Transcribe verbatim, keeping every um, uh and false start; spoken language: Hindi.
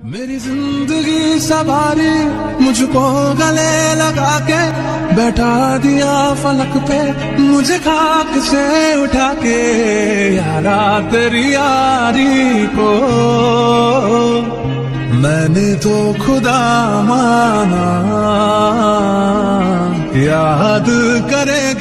मेरी जिंदगी सवारी मुझको गले लगा के बैठा दिया फलक पे, मुझे खाक से उठा के यारा तेरी यारी को मैंने तो खुदा माना, याद करे